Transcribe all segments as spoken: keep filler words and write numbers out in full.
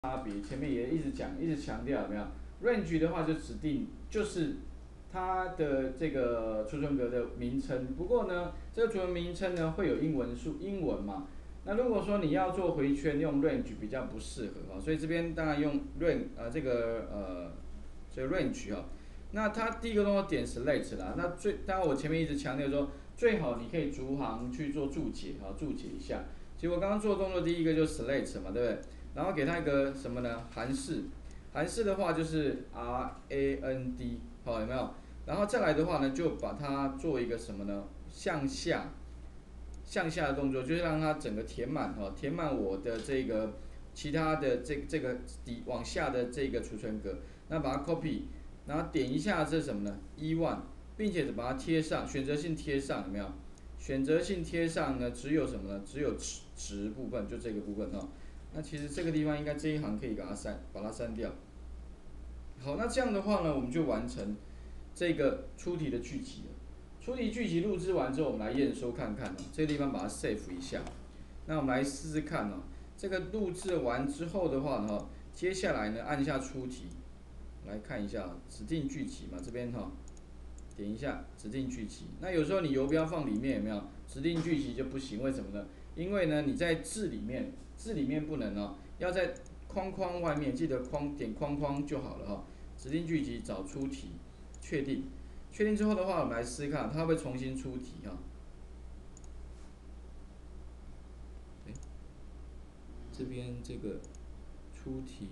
差别，前面也一直讲，一直强调有没有？range 的话就指定就是它的这个储存格的名称。不过呢，这个储存名称呢会有英文数英文嘛？那如果说你要做回圈，用 range 比较不适合哈，所以这边当然用 range 呃这个呃这个 range 哈。那它第一个动作点 select 啦，那最当然我前面一直强调说，最好你可以逐行去做注解哈，注解一下。结果刚刚做的动作第一个就是 select 嘛，对不对？然后给它一个什么呢？函式，函式的话就是 R A N D， 好有没有？然后再来的话呢，就把它做一个什么呢？向下，向下的动作，就是让它整个填满哈，填满我的这个其他的这这个底往下的这个储存格，那把它 copy， 然后点一下这是什么呢？ 一 one， 并且把它贴上，选择性贴上，有没有？选择性贴上呢，只有什么呢？只有值值部分，就这个部分哦。那其实这个地方应该这一行可以把它删，把它删掉。好，那这样的话呢，我们就完成这个出题的句集了。出题句集录制完之后，我们来验收看看哦。这个地方把它 save 一下。那我们来试试看哦。这个录制完之后的话呢，接下来呢按下出题，来看一下指定句集嘛，这边哈，点一下指定句集。那有时候你游标放里面有没有？指定句集就不行，为什么呢？因为呢你在字里面，字里面不能哦，要在框框外面，记得框点框框就好了哈。指定句集找出题，确定，确定之后的话，我们来试看它会不会重新出题哈。这边这个出题，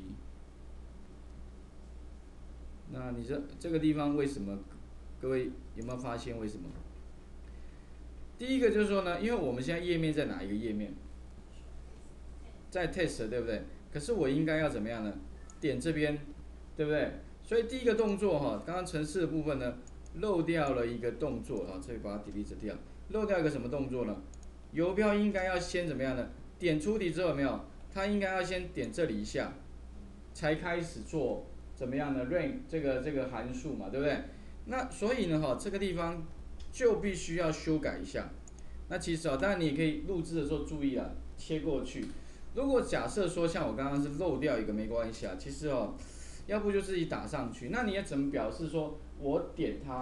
那你这这个地方为什么？各位有没有发现为什么？第一个就是说呢，因为我们现在页面在哪一个页面？在 test 对不对？可是我应该要怎么样呢？点这边，对不对？所以第一个动作哈，刚刚程式的部分呢，漏掉了一个动作啊，这里把它 delete 掉，漏掉一个什么动作呢？游标应该要先怎么样呢？点出题之后有没有？它应该要先点这里一下，才开始做怎么样呢 ？range 这个这个函数嘛，对不对？那所以呢哈，这个地方就必须要修改一下。那其实啊，当然你也可以录制的时候注意啊，切过去。如果假设说像我刚刚是漏掉一个没关系啊，其实哦，要不就自己打上去。那你要怎么表示说我点它？